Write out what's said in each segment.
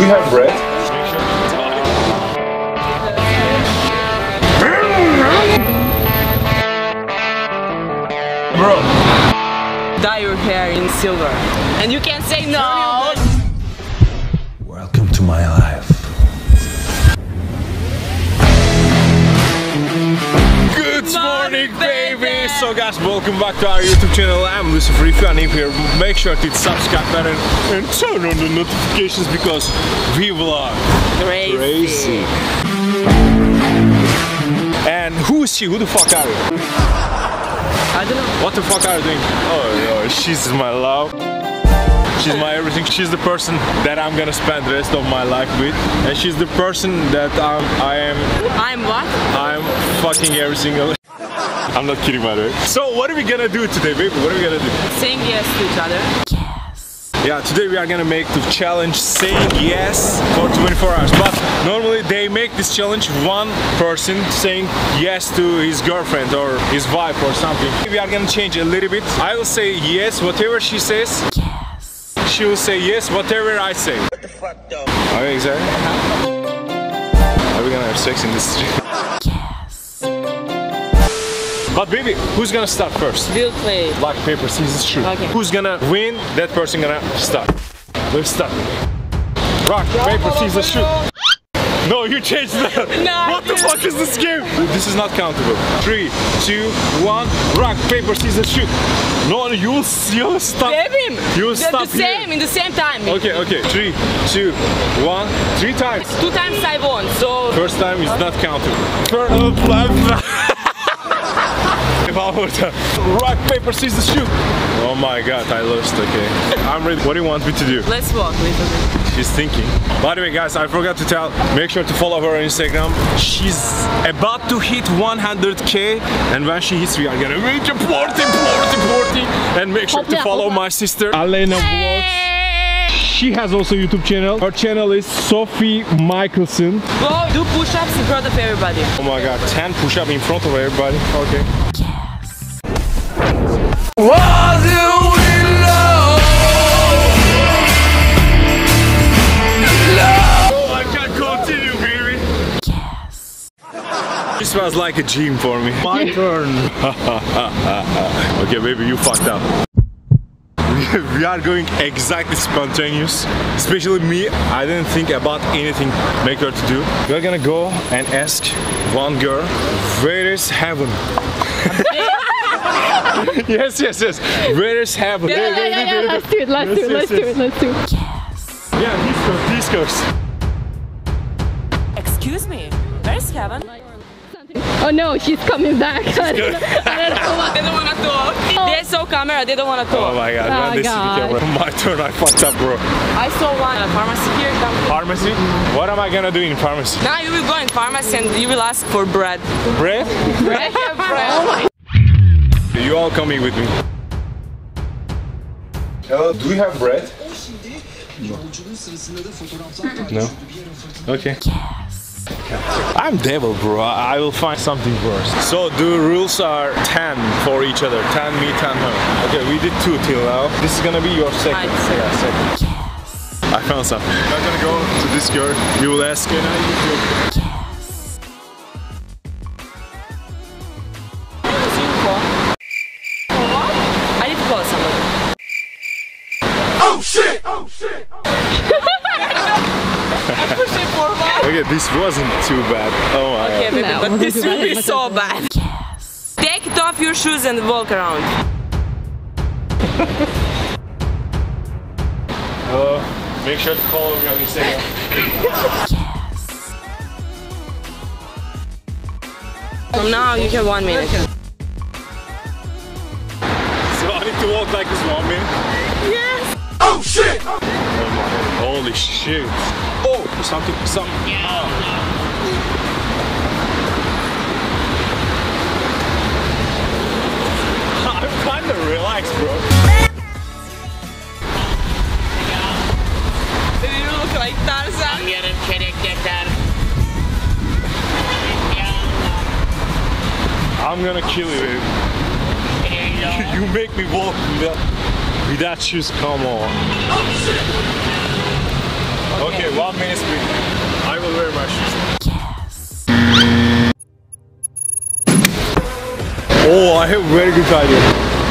have bread? Bro, dye your hair in silver, and you can't say no. Welcome to my life. Good morning, baby! So guys, welcome back to our YouTube channel. I'm Lucifer. If you are new here, make sure to hit subscribe button and turn on the notifications because we vlog crazy. And who is she? Who the fuck are you? I don't know. What the fuck are you doing? Oh, she's my love. She's my everything. She's the person that I'm gonna spend the rest of my life with. And she's the person that I'm what? I'm fucking every single... I'm not kidding, by the way. So what are we gonna do today, baby? What are we gonna do? Saying yes to each other. Yeah, today we are gonna make the challenge saying yes for 24 hours. But normally they make this challenge one person saying yes to his girlfriend or his wife or something. We are gonna change a little bit. I will say yes, whatever she says. Yes. She will say yes, whatever I say. What the fuck though? Are you excited? Are we gonna have sex in this street? But baby, who's gonna start first? We'll play. Rock, paper, scissors, shoot. Okay. Who's gonna win? That person gonna start. Let's start. Rock, paper, scissors, shoot. No, you changed that. No, what the fuck is this game? This is not countable. 3, 2, 1. Rock, paper, scissors, shoot. No, you'll stop. Baby, You'll stop the same here. in the same time. Okay, okay. 3, 2, 1. 3 times. 2 times I won. So First time is not countable. Rock, paper, scissors, shoot. Oh my god, I lost, okay. I'm ready. What do you want me to do? let's walk a little bit. She's thinking. By the way, guys, I forgot to tell, make sure to follow her on Instagram. She's about to hit 100k, and when she hits, we are gonna make a party. And make sure to follow my sister, Alena Vlogs. She has also a YouTube channel. Her channel is Sophie Michelson. Go do push-ups in front of everybody. Oh my god, 10 push-ups in front of everybody. Okay. What do we love? Oh, I can't continue, baby. This was like a gym for me. My turn. Okay, baby, you fucked up. We are going exactly spontaneous. Especially me, I didn't think about anything make her to do. We're gonna go and ask one girl, where is heaven? Yes. Where is heaven? Yeah, let's do it. Yeah, these girls. Excuse me, where's heaven? Oh no, she's coming back. I don't know what. They don't wanna talk. They saw camera, they don't wanna talk. Oh my god, when they see the camera. My turn, I fucked up, bro. I saw one pharmacy here. Pharmacy? What am I gonna do in pharmacy? Now you will go in pharmacy and you will ask for bread. Bread? Bread? Oh my. You all coming with me. Hello, do we have bread? No? Okay. I'm devil, bro. I will find something first. So the rules are 10 for each other. 10 me, 10 her. Okay, we did 2 till now. This is gonna be your second. Yeah, second. I found something. I'm gonna go to this girl. You will ask, can I use your... I need to call somebody. Oh shit! I'm pushing forward. Okay, this wasn't too bad. Oh my Okay, god. baby, No. but this will be so bad. Take it off your shoes and walk around. Hello. Make sure to follow me on Instagram. From now you have 1 minute. So I need to walk like this 1 minute? Yes. Oh shit! Oh my, holy shit. Oh, something. I'm kinda relaxed, bro. You look like Tarzan. I'm gonna kill you, baby. You make me walk without shoes, come on. Okay, 1 1 minute break. I will wear my shoes. Oh, I have a very good idea.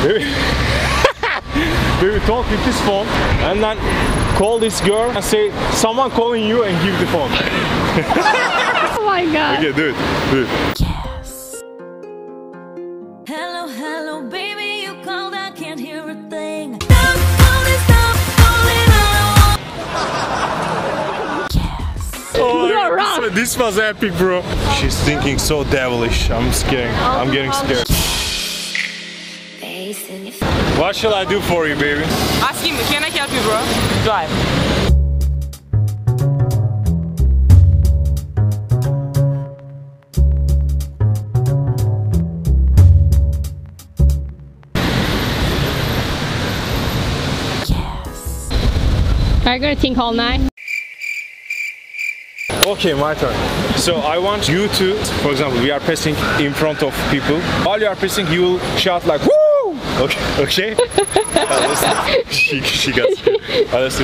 Maybe talk with this phone and then call this girl and say someone calling you and give the phone. Oh my god. Okay, do it. Do it. Hello, hello, baby, you called, I can't hear a thing. Oh, You're wrong. this was epic, bro. She's thinking so devilish. I'm scared. I'm getting scared. What shall I do for you, baby? Ask him, can I help you, bro? Drive. Are you gonna think all night? Okay, my turn. So I want you to, for example, we are passing in front of people. While you are passing, you will shout like "Woo!" Okay, okay. She got scared. Understood.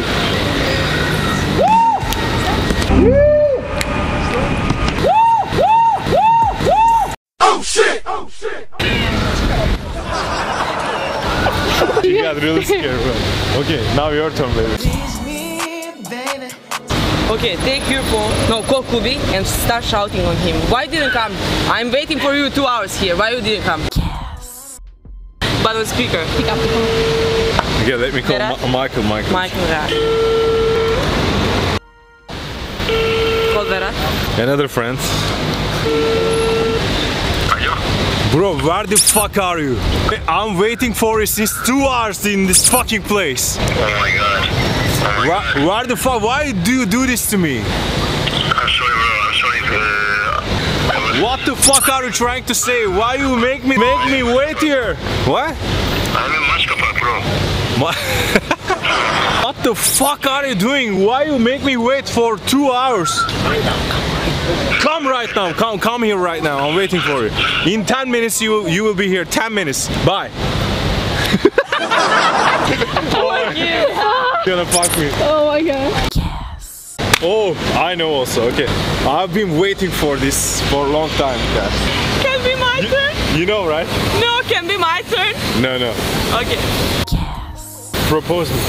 Oh shit! Oh shit! She got really scared, bro. Okay, now your turn, baby. Okay, take your phone, no, call Kubi and start shouting on him. Why didn't come? I'm waiting for you 2 hours here. Why you didn't come? But on speaker. Pick up the phone. Okay, let me call Berat? Michael. Michael Berat. Call Berat. Another friend. Bro, where the fuck are you? I'm waiting for you since 2 hours in this fucking place. Oh my god. Where the fuck? Why do you do this to me? I'm sorry, bro. I'm sorry. What the fuck are you trying to say? Why you make me wait here? What? I'm in Moscow, bro. What the fuck are you doing? Why you make me wait for 2 hours? Come right now. Come here right now. I'm waiting for you. In 10 minutes you will be here. 10 minutes. Bye. You're gonna fuck me. Oh my god. Oh, I know also. Okay, I've been waiting for this for a long time, guys. Can be my turn? You know, right? No, can be my turn. No, no. Okay. Propose me.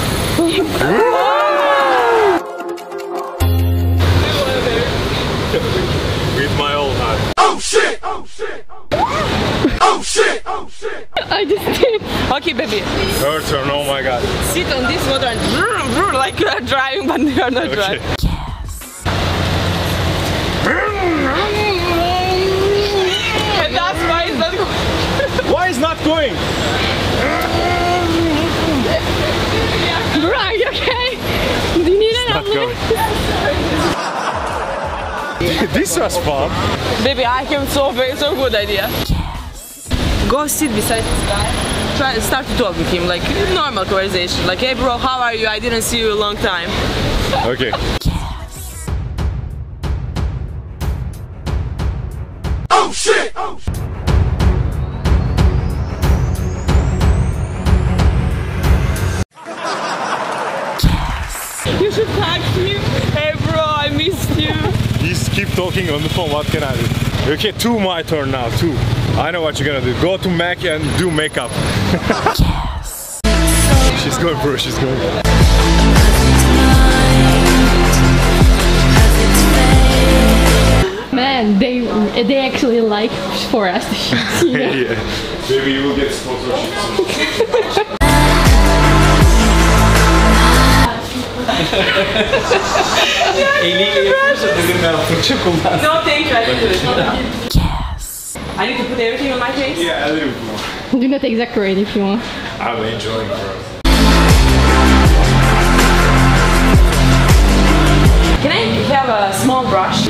With my old heart. Oh shit! Oh shit! Oh shit! Oh shit! I just did. Okay, baby. Her turn. Oh my god. Sit on this motor and like you are driving, but you are not Okay. driving. And that's why it's not going. Why is not going? Bro, are you okay? Do you need an Not ambulance? going. This was fun. Baby, I have so good idea. Go sit beside this guy. Start to talk with him, like normal conversation. Like, hey bro, how are you? I didn't see you a long time. Okay. Oh shit! Oh shit! You should text him. Hey bro, I missed you. He's keep talking on the phone. What can I do? Okay, my turn now. 2. I know what you're gonna do. Go to Mac and do makeup. She's going, bro. She's going. Man, they actually like for us to shoot, you know? Yeah. Maybe you will get sponsorship soon. No, thank you. I can do it. I need to put everything on my face. Yeah, a little bit more. Do not exaggerate if you want. I'm enjoying, bro. Can I have a small brush?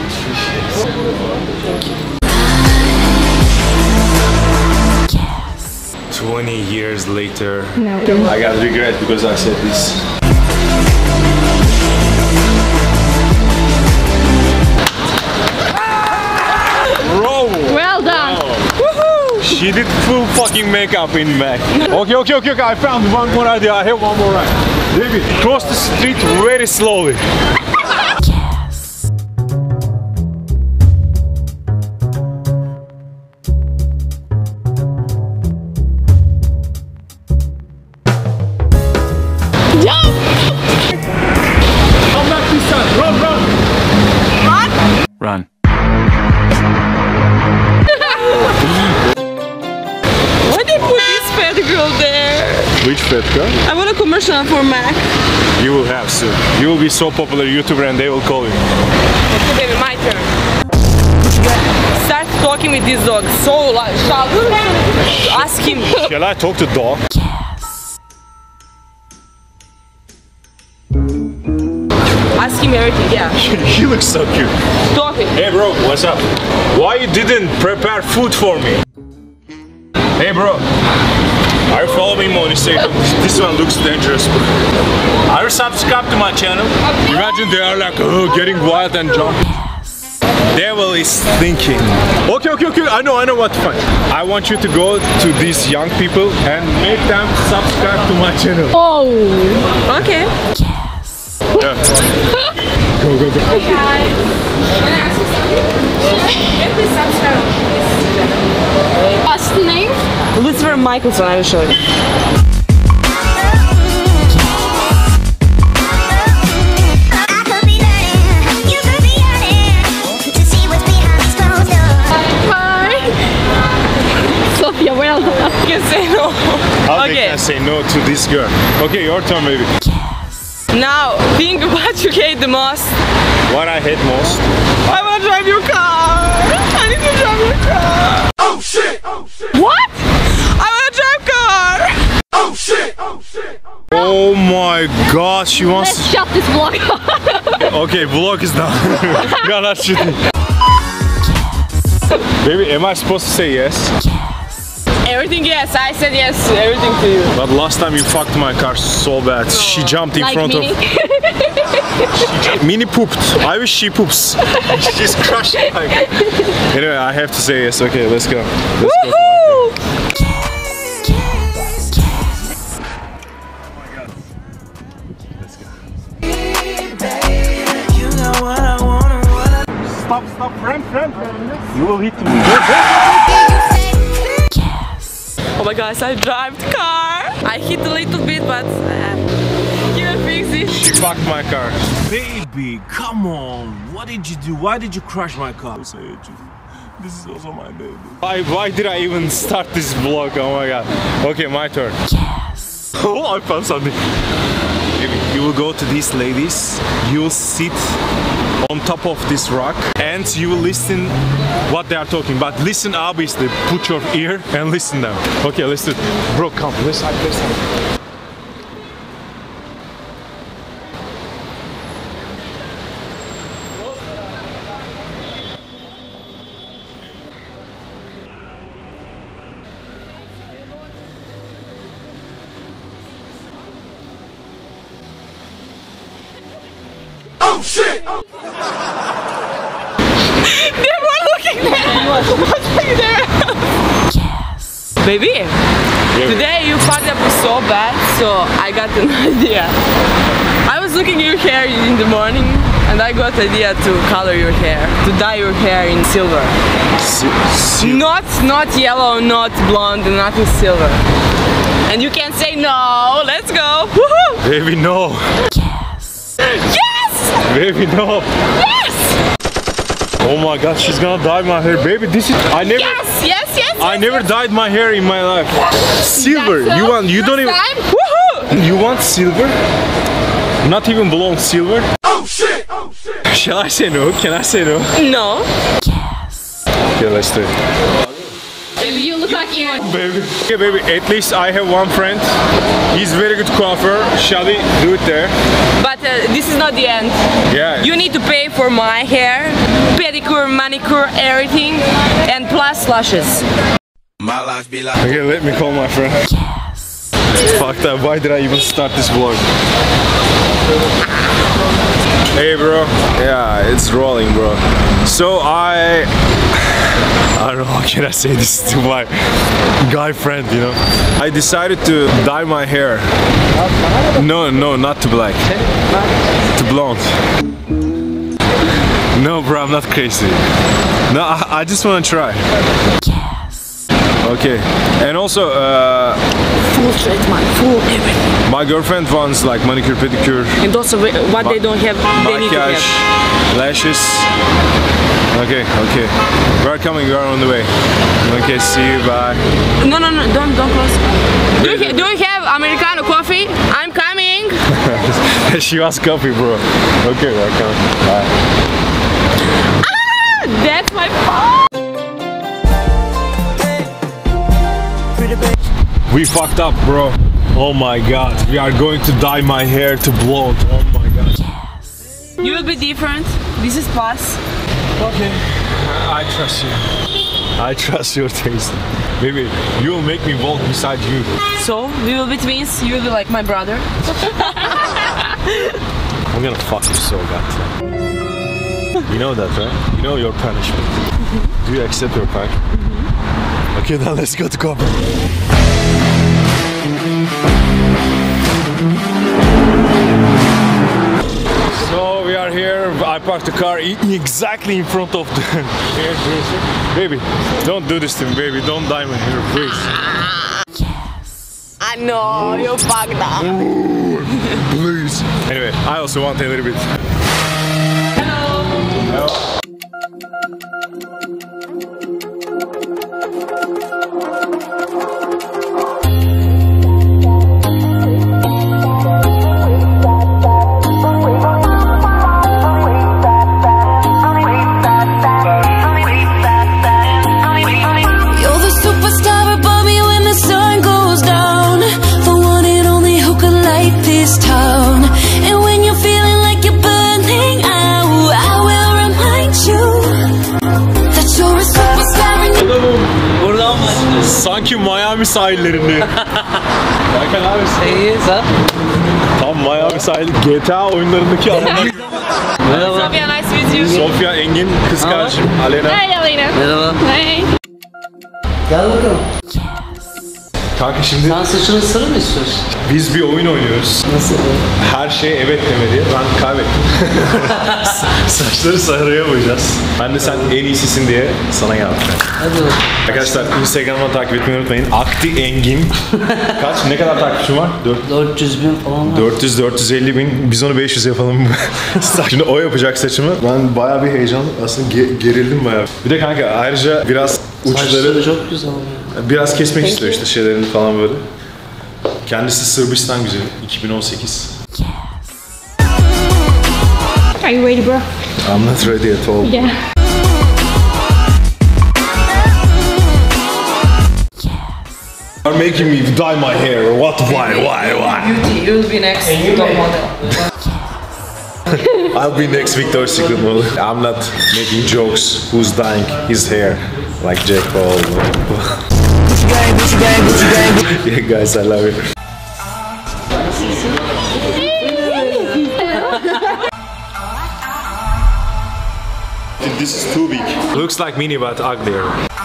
20 years later, No. I got regret because I said this. Bro! Well done. Wow. She did full fucking makeup in Mac. Okay. I found one more idea. I have one more idea. David, cross the street very slowly. fat girl. I want a commercial for Mac. You will have soon. You will be so popular YouTuber and they will call you. Okay, baby, my turn. Start talking with this dog. So like, ask him. Shall I talk to dog? Ask him everything. Yeah. He looks so cute. Talk with him. Hey bro, what's up? Why you didn't prepare food for me? Hey bro, are you following me on Instagram? This one looks dangerous, bro. Are you subscribed to my channel? Imagine they are like getting wild and jumping. Devil is thinking. Okay, I know what to find. I want you to go to these young people and make them subscribe to my channel. Oh. Okay. Yeah. Go. Hey guys. Can I ask you something? Please subscribe. What's the name? Lucifer Michelson, I will show you. Sophia, well. You can say no. How Okay. they can say no to this girl? Okay, your turn, baby. Now, think what you hate the most. What I hate most? I want to drive your car. I need to drive your car. Oh shit! Oh shit! What? I want to drive car. Oh shit! Oh shit! Oh my gosh, she wants Let's shut this vlog. Okay, vlog is done. You're not shooting. Baby, am I supposed to say yes? Everything yes, I said yes, everything to you. But last time you fucked my car so bad. She jumped in Like front Mini? of... Mini pooped. I wish she poops. She's crushed. Anyway, I have to say yes. Okay, let's go. Let's go. Stop, friend. You will hit me. Oh my gosh, I drive the car. I hit a little bit, but you will fix it. She fucked my car. Baby, come on. What did you do? Why did you crash my car? This is also my baby. Why did I even start this vlog? Oh my god. Okay, my turn. Oh, I found something. You will go to these ladies. You will sit on top of this rock and you will listen what they are talking. But listen obviously. Put your ear and listen them. Okay, listen. Bro, come. Listen. Oh shit! They were looking there. Baby, today you fucked up so bad, so I got an idea. I was looking at your hair in the morning and I got the idea to color your hair, to dye your hair in silver. Not yellow, not blonde, nothing silver. And you can say no. Let's go. Woohoo! Baby, no. Yes! Baby, no. Yes! Oh my god, she's gonna dye my hair. Baby, this is... I never dyed my hair in my life. Silver. That's so You don't even... Woohoo! You want silver? Not even blonde silver? Oh shit! Oh shit! Shall I say no? Can I say no? No. Okay, let's do it. Baby, you look like Ian. Baby. Okay, baby, at least I have one friend. He's very good coiffeur. Shall we do it there? But this is not the end. Yeah. You need to pay for my hair, pedicure, manicure, everything, and plus lashes. My life be like. Okay, let me call my friend. It's fucked up. Why did I even start this vlog? Hey bro. Yeah, it's rolling, bro. So I don't know how can I say this to my guy friend, you know. I decided to dye my hair. No, not to black. To blonde. No bro, I'm not crazy. No, I just want to try. Okay, and also Full treatment, full everything. my girlfriend wants like manicure, pedicure, And also what they don't have, they need to maquillage, have. lashes. Okay, we're coming, we're on the way. Okay, see you, bye. No, don't close. Do you have Americano coffee. I'm coming. She wants coffee, bro. Okay, welcome. Bye. Ah, that's my fault. We fucked up, bro. Oh my god. We are going to dye my hair to blonde. Oh my god. You will be different. This is pass. Okay. I trust you. I trust your taste. Maybe you will make me walk beside you. So, we will be twins. You will be like my brother. I'm gonna fuck you so bad. You know that, right? You know your punishment. Do you accept your punishment? Okay, then let's go to cover. So we are here. I parked the car exactly in front of the hairdresser. Baby, don't do this to me, baby. Don't dye my hair, please. I know, you fucked up. Please. Anyway, I also want a little bit. Hello. Sanki Miami sahillerinde. Erkan abi. İyi sen? Tam Miami sahil GTA oyunlarındaki adamlar. Merhaba. Sofia, nice to meet you. Sofia, Engin, kız kardeşim, Alena. Hey, Alena. Merhaba. Hey. Gel bakalım. Kanka şimdi Sen saçını ısırır mı istiyorsun? biz bir oyun oynuyoruz. Nasıl? Her şeye evet deme diye. Ben kaybettim. Saçları sarıya boyayacağız. Ben de sen en iyisisin diye sana geldim. Hadi bakalım. Arkadaşlar Instagram'dan takip etmeyi unutmayın. Akti Engin. Kaç? Ne kadar takipçim var? 400 bin falan var. 400-450 bin. Biz onu 500 yapalım. Şimdi o yapacak saçımı. Ben bayağı bir heyecanlı. Aslında gerildim bayağı. Bir de kanka ayrıca biraz uçları Saçları çok güzel oluyor. biraz kesmek istiyor işte şeylerini falan böyle. Kendisi Sırbistan güzeli. 2018. Are you ready, bro? I'm not ready at all. Yeah. Are making me dye my hair. What? Why? Beauty, you will be next top model. I'll be next Victoria's Secret model. I'm not making jokes. Who's dyeing his hair like Jack Paul? Yeah, guys, I love you. This is too big. Looks like mini but uglier.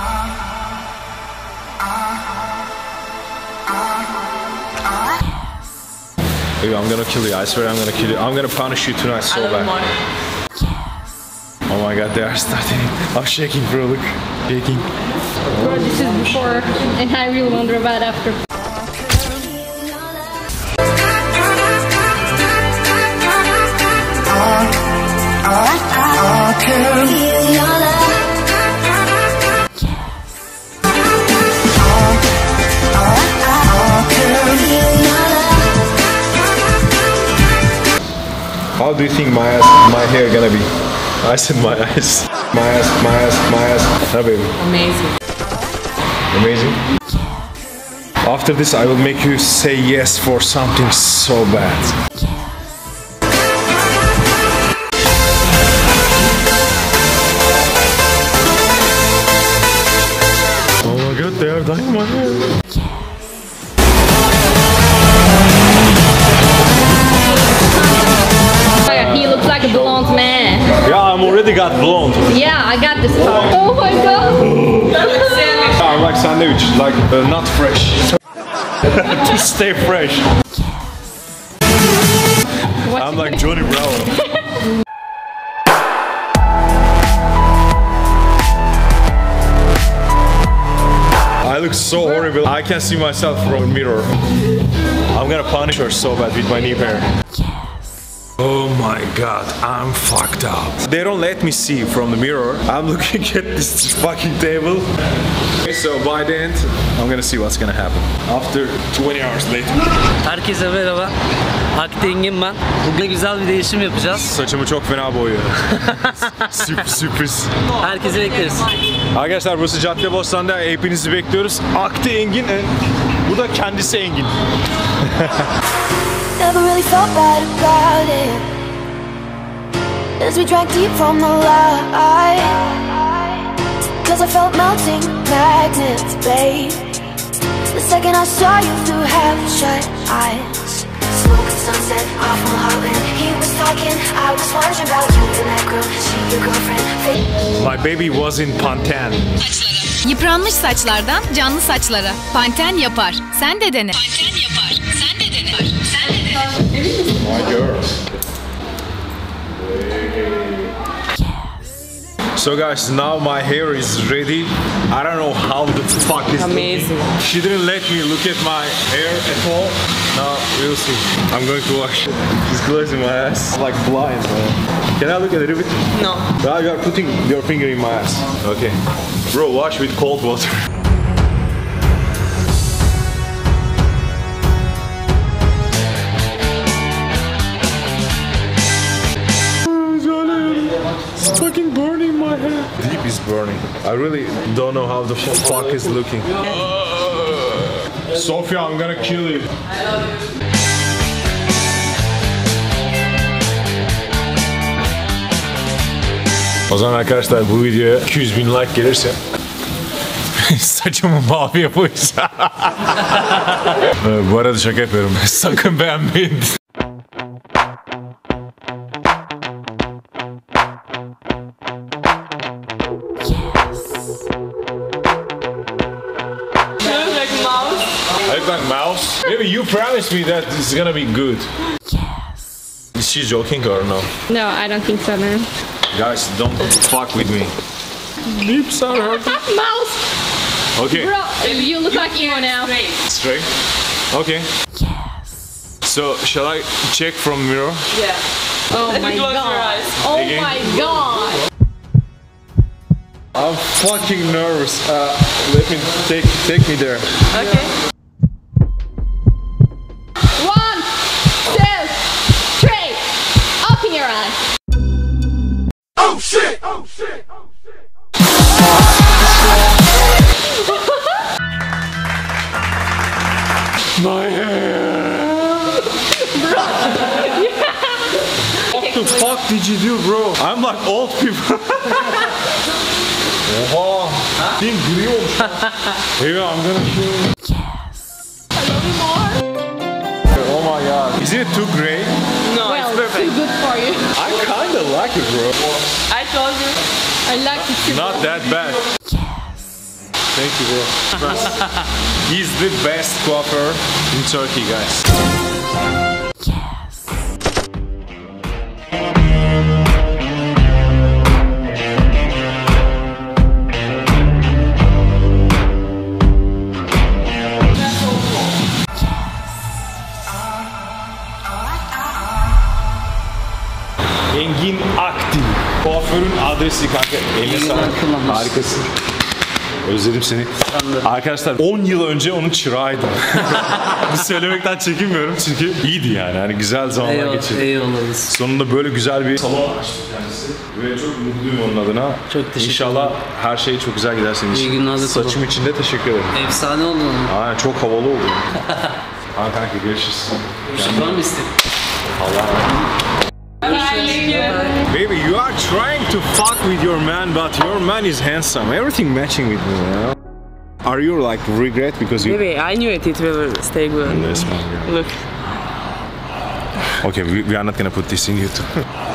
Baby, I'm gonna kill you. I swear I'm gonna kill you. I'm gonna punish you tonight so bad. Oh my god, they are starting. I'm shaking, bro. Look, shaking. Bro, this is before, and I really wonder about after. How do you think my hair gonna be? I said my eyes. My ass. Huh, baby? Amazing. Amazing. After this, I will make you say yes for something so bad. Oh my god, they are dyeing my hair. He looks like a blonde man. Yeah, I'm already got blonde. Yeah, I got this part. Oh my god. I'm like sandwich, like not fresh. To stay fresh. I'm like Johnny Bravo. I look so horrible. I can see myself from a mirror. I'm gonna punish her so bad with my new hair. Oh my god, I'm fucked up. They don't let me see from the mirror. I'm looking at this fucking table. Okay, so by the end, I'm gonna see what's gonna happen. After 20 hours later. Herkese merhaba. Akte Engin ben. Bugün güzel bir değişim yapacağız. Saçımı çok fena boyuyor. Sürpriz. Herkese bekleriz. Arkadaşlar burası Caddebostan'da, hepinizi bekliyoruz. Akte Engin, bu da kendisi Engin. Never really felt bad about it as we drank deep from the light. Cause I felt melting magnets, babe. The second I saw you through half-shut eyes. Smoke and sunset off my heart when he was talking. I was wondering about you and that girl, she your girlfriend. My baby was in Pantene. Yıpranmış saçlardan canlı saçlara. Panten yapar. Sen de dene. Panten yapar. Sen de dene. Sen de dene. My girl. So guys, now my hair is ready. I don't know how the fuck is Amazing. looking. She didn't let me look at my hair at all. Now we'll see. I'm going to wash it. She's closing my ass. I'm like blind, man. Can I look at it a bit? No. Now you are putting your finger in my ass. Okay. Bro, wash with cold water. It's fucking burning my hair. Deep is burning. I really don't know how the fuck is looking. Sofia, I'm gonna kill you. O zaman arkadaşlar bu videoya 200.000 like gelirse saçımı mavi yapacağım. Bu arada şaka yapıyorum. Sakın beğenmeyin. Like mouse. Maybe you promised me that this is gonna be good. Yes. Is she joking or no? No, I don't think so, man. Guys, don't fuck with me. Lips are hurting. Mouse! Okay. Bro, you look like emo now. Straight. Okay. Yes. So shall I check from mirror? Yeah. Oh my Close your god. eyes. Oh Again? my god. I'm fucking nervous. Let me take me there. Okay. 1, 2, 3. Open your eyes. Oh shit! Oh shit! Oh shit! My hair. What the fuck did you do, bro? I'm like old people. Oha. Benim gri olmuş. Maybe I'm gonna kill you. Yes. I love you more. Oh my god. Isn't it too gray? No, Well, it's perfect. too good for you. I kinda like it, bro. I told you. I like it too. Not that bad. Yes. Thank you, bro. He's the best coiffeur in Turkey, guys. Engin Akdil. Kuaförün adresi kanka. Eline sağlık. Harikasın. Özledim seni. Arkadaşlar 10 yıl önce onun çırağıydım. Bunu söylemekten çekinmiyorum çünkü iyiydi yani. Hani güzel zamanlar geçirdik. Eyvallah. Sonunda böyle güzel bir salon açtı kendisi. Ve çok mutluyum onun adına. Çok teşekkür İnşallah her şey çok güzel gider senin için. İyi günler de Saçım için de teşekkür ederim. Efsane oldu mu? Aynen, çok havalı oldu. Kanka görüşürüz. Var mı istedim? Baby, you are trying to fuck with your man, but your man is handsome. Everything matching with me, you know? Are you like regret because you... Maybe I knew it will stay good. Yes, man. Yeah. Look. Okay, we are not gonna put this in YouTube.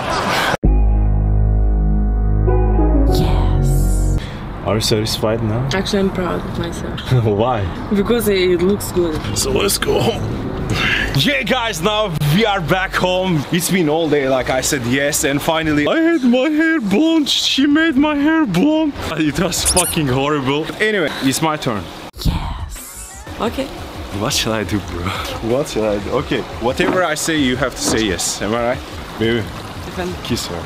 Are you satisfied now? Actually, I'm proud of myself. Why? Because it looks good. So let's go home. Yeah, guys, now we are back home. It's been all day, like I said yes, and finally I had my hair blonde. She made my hair blonde. It was fucking horrible. Anyway, it's my turn. Okay. What shall I do, bro? What shall I do? Okay, whatever I say, you have to say yes. Am I right? Baby, kiss her.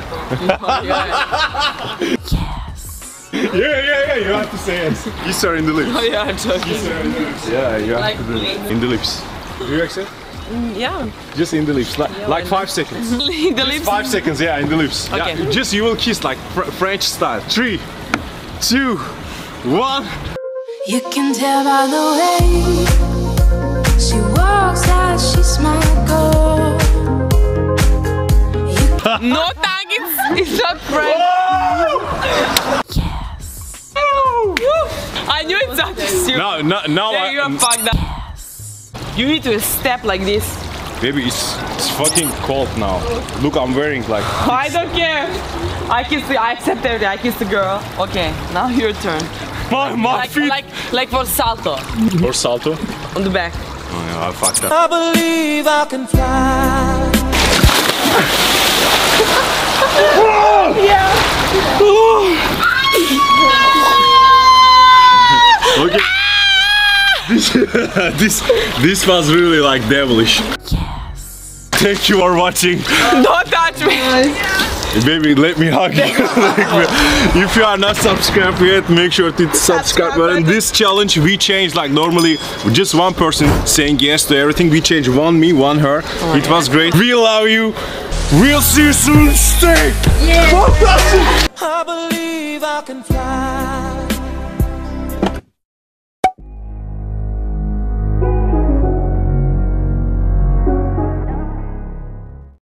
Yeah, you have to say it. Kiss her in the lips. Oh yeah, I'm joking. Kiss her in the lips. Yeah, you have Like, to do it. In the lips. Do you accept? Yeah. Just in the lips, like 5 seconds. The lips. 5 seconds, yeah, in the lips. Okay. Yeah, just you will kiss like French style. 3, 2, 1. You can tell by the way she walks that she's my girl. No, thank it's not French. Yes. I knew it's not stupid. No, Yeah, you're fucked up. You need to step like this. Baby, it's fucking cold now. Look, I'm wearing like. I don't care. I accept everything. I kiss the girl. Okay, now your turn. My feet. Like for salto. Or salto. On the back. Oh yeah, I fucked up. I believe I can fly. Okay. This was really like devilish. Yes. Thank you for watching. Don't touch me. Baby, let me hug you. If you are not subscribed yet, make sure to subscribe button. This challenge we changed, like normally just one person saying yes to everything. We changed one me, one her. It was great. We love you. We'll see you soon. Stay. Yeah. I believe I can fly.